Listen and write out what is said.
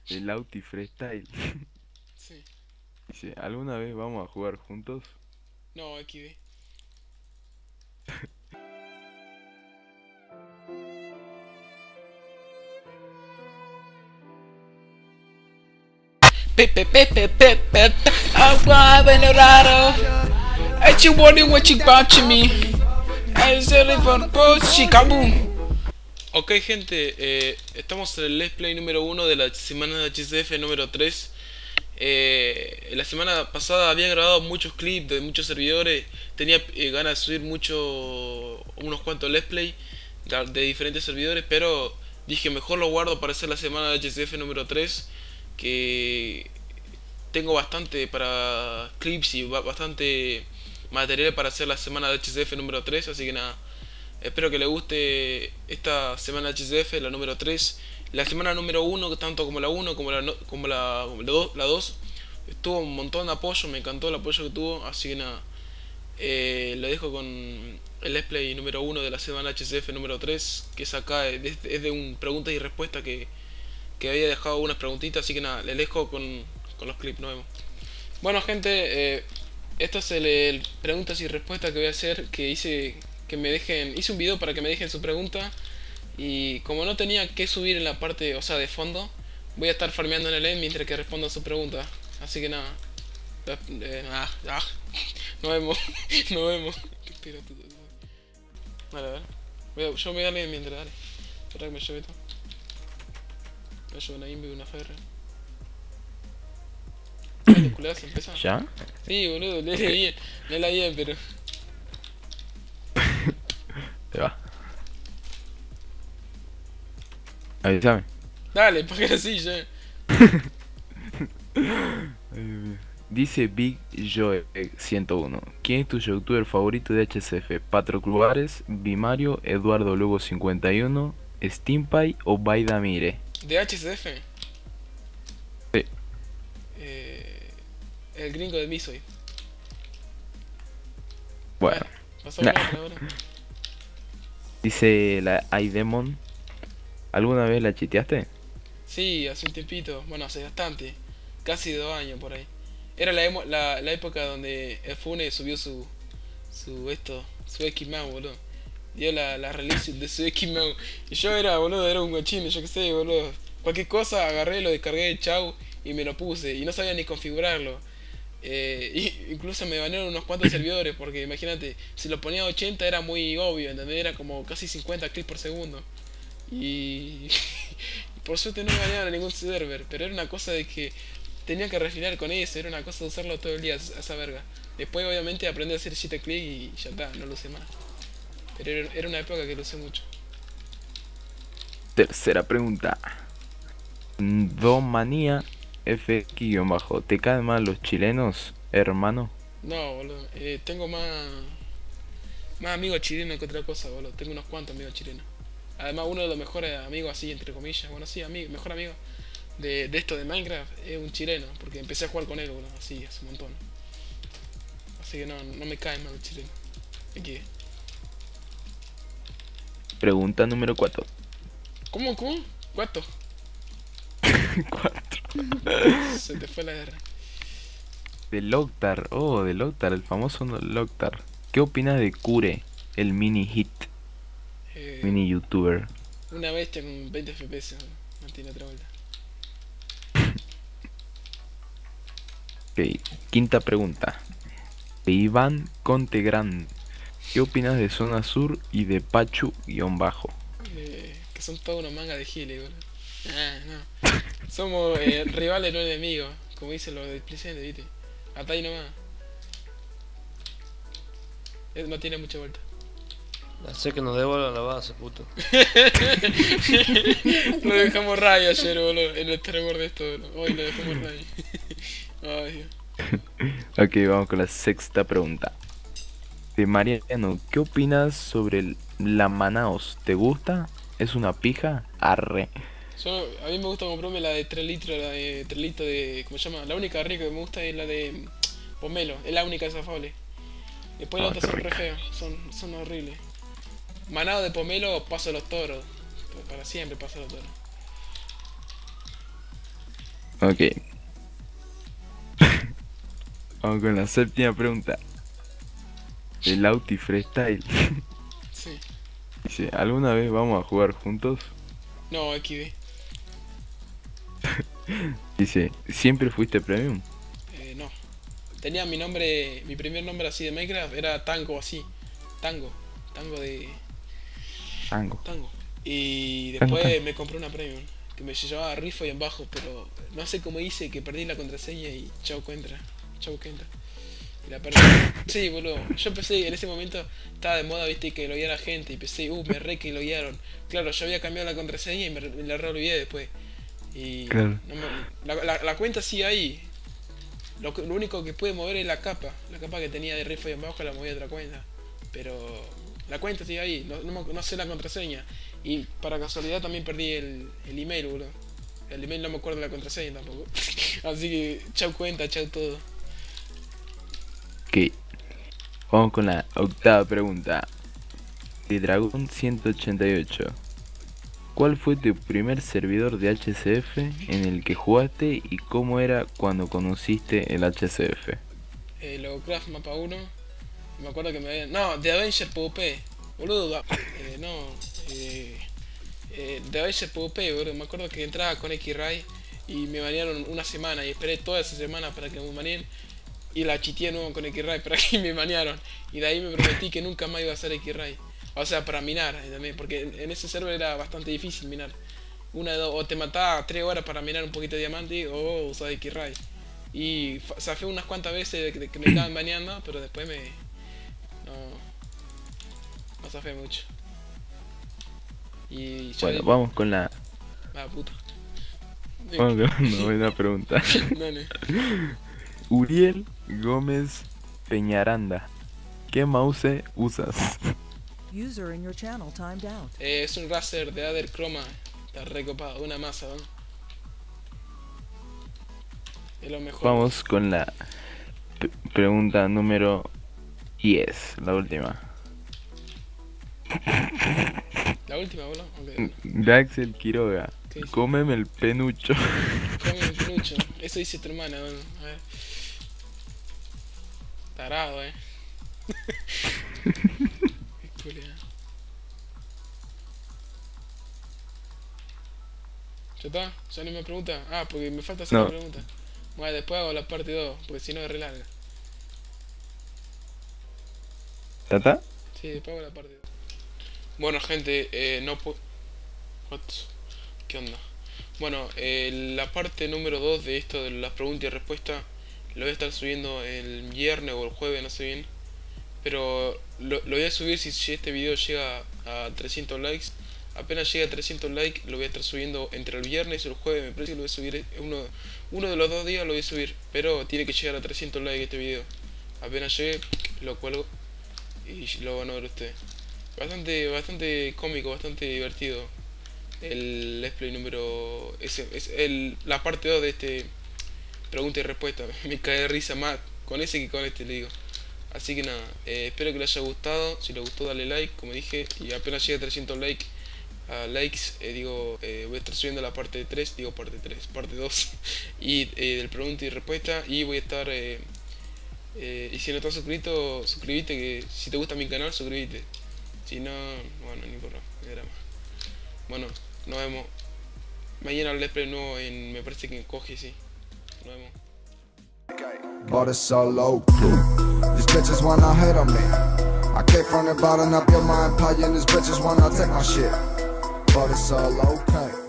El Auti Freestyle. Sí. Dice, ¿alguna vez vamos a jugar juntos? No, XD. Pepe, pepe, pepe, pepe. I'm raro. What you wondering what you got to me? I'm selling for Chicago. Ok, gente, estamos en el Let's Play número 1 de la semana de HCF número 3. La semana pasada había grabado muchos clips de muchos servidores. Tenía ganas de subir unos cuantos Let's Play de diferentes servidores, pero dije mejor lo guardo para hacer la semana de HCF número 3, que tengo bastante para clips y bastante material para hacer la semana de HCF número 3, así que nada. Espero que les guste esta semana HCF, la número 3. La semana número 1, tanto como la 1 como la 2, tuvo un montón de apoyo, me encantó el apoyo que tuvo, así que nada. Lo dejo con el Let's Play número 1 de la semana HCF número 3, que es acá, es de un preguntas y respuestas que había dejado unas preguntitas, así que nada, les dejo con los clips, nos vemos. Bueno, gente, esto es el preguntas y respuestas que voy a hacer, que hice un video para que me dejen su pregunta, y como no tenía que subir en la parte, o sea, de fondo, voy a estar farmeando en el end mientras que respondo a su pregunta. Así que nada, nos vemos, nos vemos. Qué pelotudo. Vale, a ver, yo me voy a darle mientras, dale. Espera que me lleve esto. Me llevo una Invi y una Ferre. Dale, culazo, empieza. ¿Ya? Sí, boludo, Ok, léela bien, pero... te va. Avísame. Dale, porque así ya. Ay, Dios mío. Dice Big Joe 101. ¿Quién es tu youtuber favorito de HCF? ¿Patrocluares, Bimario, Eduardo Lugo 51, Steampy o Baidamire? De HCF, Sí. eh, el gringo de Misoy. A Bueno. ver, pasame Nah. una otra ahora. Dice la iDemon. ¿Alguna vez la chiteaste? Sí, hace un tiempito, bueno, hace bastante, casi 2 años por ahí. Era la época donde el Fune subió su X-Mau, boludo. Dio la release de su X-Mau. Y yo boludo, era un guachín, yo qué sé, boludo. Cualquier cosa, agarré, lo descargué, chau, y me lo puse. Y no sabía ni configurarlo. Incluso me banearon unos cuantos servidores, porque imagínate, si lo ponía a 80 era muy obvio, ¿entendés? Era como casi 50 clips por segundo. Y por suerte no me banearon a ningún server, pero era una cosa de que tenía que refinar con eso, era una cosa de usarlo todo el día, esa verga. Después obviamente aprendí a hacer click y ya está, no lo usé más. Pero era una época que lo usé mucho. Tercera pregunta. Domanía FX-bajo. ¿Te caen mal los chilenos, hermano? No, boludo, tengo más amigos chilenos que otra cosa, boludo. Tengo unos cuantos amigos chilenos. Además, uno de los mejores amigos, así, entre comillas, bueno, sí, mejor amigo de esto de Minecraft es un chileno, porque empecé a jugar con él, boludo, así, hace un montón. Así que no me caen mal los chilenos. Aquí. Pregunta número 4. ¿Cómo? ¿Cómo? ¿Cuánto? 4. Se te fue la guerra. De Loctar. Oh, de Loctar, el famoso Loctar. ¿Qué opinas de Cure, el mini hit, Eh, mini youtuber? una bestia con 20 FPS, no tiene otra vuelta. Ok, quinta pregunta. De Iván Contegran. ¿Qué opinas de Zona Sur y de Pachu-bajo? Que son todos unos mangas de giles, boludo. Ah, no. Somos rivales, no enemigos, como dicen los displicentes, viste. Hasta ahí nomás. No tiene mucha vuelta. Hace que nos devuelvan la base, puto. Lo dejamos Ray ayer, boludo. En el terror de esto, boludo. Hoy lo dejamos Ray. Ay, Dios. Ok, vamos con la sexta pregunta. De Mariano, ¿qué opinas sobre la Manaos? ¿Te gusta? ¿Es una pija? Arre. A mí me gusta comprarme la de 3 litros, la de 3 litros de... ¿Cómo se llama? La única rica que me gusta es la de pomelo. Es la única desafable. Después las Oh, otras qué son re rica. feas. Son horribles. Manado de pomelo, paso a los toros. Para siempre paso a los toros. Ok. Vamos con la séptima pregunta. El Auti Freestyle. Sí. Dice, ¿alguna vez vamos a jugar juntos? No, XD. Dice, ¿siempre fuiste premium? No. Tenía mi nombre, mi primer nombre así de Minecraft era Tango así. Tango. Tango de... Tango. Tango. Y Tango, después tango. me compré una premium. Que me llamaba Rifo y en bajo, pero no sé cómo hice que perdí la contraseña y chau cuenta. Chau cuenta. Y la perdí. Sí, boludo. Yo empecé, en ese momento estaba de moda, viste, que logueara gente. Y pensé, me re que loguearon. Claro, yo había cambiado la contraseña y me la re olvidé después. Y Claro. no la cuenta sigue ahí. Lo único que puede mover es la capa. La capa que tenía de Rifo y en bajo la moví a otra cuenta. Pero la cuenta sigue ahí. No sé la contraseña. Y para casualidad también perdí el email, boludo. El email no me acuerdo la contraseña tampoco. Así que chau cuenta, chau todo. Ok. Vamos con la octava pregunta. De Dragón 188. ¿Cuál fue tu primer servidor de HCF en el que jugaste y cómo era cuando conociste el HCF? Lovecraft mapa 1. Me acuerdo que me habían... No, The Avenger PvP. Boludo, The Avenger PvP, boludo. Me acuerdo que entraba con X-Ray y me banearon una semana y esperé toda esa semana para que me baneen. Y la chiteé nuevo con X-Ray para que me banearon. Y de ahí me prometí que nunca más iba a hacer X-Ray. O sea, para minar también, porque en ese server era bastante difícil minar. Una de dos, o te mataba 3 horas para minar un poquito de diamante o usaba X-Ray. Y zafé unas cuantas veces de que me estaban baneando, pero después no zafé mucho. Y ya Bueno, vamos con la... puta. Vamos con la novena pregunta. Dale. Uriel Gómez Peñaranda. ¿Qué mouse usas? User in your channel timed out. Es un Razer de Ader Chroma. Está recopado, una masa, ¿no? Es lo mejor. Vamos con la pregunta número 10, la última. La última, boludo. Okay. Daxel Quiroga. ¿Qué dice? Cómeme el penucho. Come el pelucho. Eso dice tu hermana, bueno. A ver. Tarado, Qué culea. ¿Ya está? ¿Ya no me pregunta? Ah, porque me falta hacer No. la pregunta. Bueno, después hago la parte 2, porque si no es re larga. ¿Tata? Sí, después hago la parte 2. Bueno, gente, no puedo... ¿Qué onda? Bueno, la parte número 2 de esto de las preguntas y respuestas lo voy a estar subiendo el viernes o el jueves, no sé bien. Pero lo voy a subir si este video llega a 300 likes. Apenas llegue a 300 likes lo voy a estar subiendo entre el viernes y el jueves. Me parece que lo voy a subir uno de los 2 días lo voy a subir. Pero tiene que llegar a 300 likes este video. Apenas llegue lo cuelgo y lo van a ver ustedes. Bastante cómico, bastante divertido. El let's play número... la parte 2 de este pregunta y respuesta. Me cae de risa más con ese que con este, le digo. Así que nada, espero que les haya gustado. Si les gustó dale like, como dije. Y apenas llegue a 300 likes, voy a estar subiendo la parte 3, parte 2 y del pregunta y respuesta. Y voy a estar y si no estás suscrito, suscríbete, que si te gusta mi canal, suscríbete. Si no, bueno, ni por drama. Bueno, nos vemos mañana el let's play nuevo me parece que en Coge, sí. Nos vemos. But it's solo crew. These bitches wanna hate on me. I came from the bottom up, your my empire, and these bitches wanna take my shit. But it's all okay.